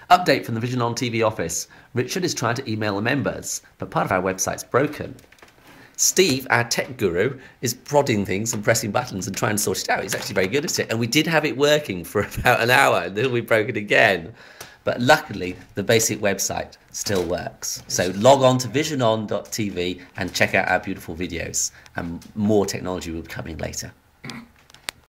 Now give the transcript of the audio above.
Update from the Vision on TV office. Richard is trying to email the members, but part of our website's broken. Steve, our tech guru, is prodding things and pressing buttons and trying to sort it out. He's actually very good at it. And we did have it working for about an hour until we broke it again. But luckily, the basic website still works. So log on to visionon.tv and check out our beautiful videos. And more technology will be coming later.